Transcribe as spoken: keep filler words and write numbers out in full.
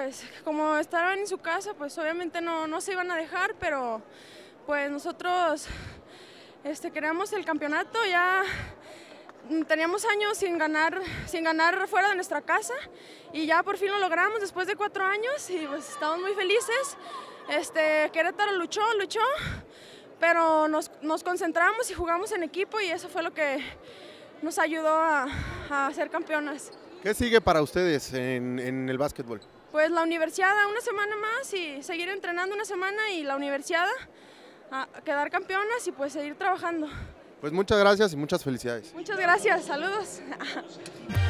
pues como estaban en su casa, pues obviamente no, no se iban a dejar, pero pues nosotros este, queríamos el campeonato, ya teníamos años sin ganar, sin ganar fuera de nuestra casa y ya por fin lo logramos después de cuatro años y pues estamos muy felices. Este, Querétaro luchó, luchó, pero nos, nos concentramos y jugamos en equipo y eso fue lo que nos ayudó a, a ser campeonas. ¿Qué sigue para ustedes en, en el básquetbol? Pues la universidad, una semana más y seguir entrenando una semana y la universidad, a quedar campeonas y pues seguir trabajando. Pues muchas gracias y muchas felicidades. Muchas gracias, saludos.